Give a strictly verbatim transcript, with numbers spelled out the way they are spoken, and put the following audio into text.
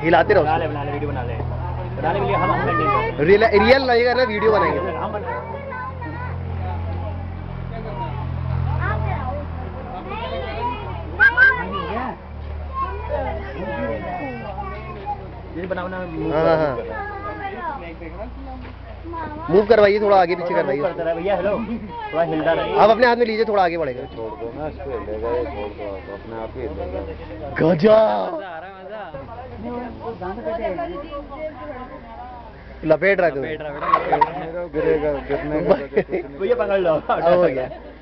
हिलाते रहो। बना ले बना ले वीडियो बना ले बनाने के लिए हम हम रियल रियल लगेगा ना, वीडियो बनाएंगे। हम बना ये बनाना। हाँ हाँ मूव करवाइए, थोड़ा आगे पीछे करवाइए भैया। हेलो थोड़ा हिलता रहे। आप अपने हाथ में लीजिए, थोड़ा आगे बढ़ेगा। छोड़ दो ना इसको, हिलेगा ये, छोड़ दो आप, अपने आप ही हिलेगा। गजब लपेट रहा है, गिरेगा, गिरने का भैया पकड़ लो। हो गया।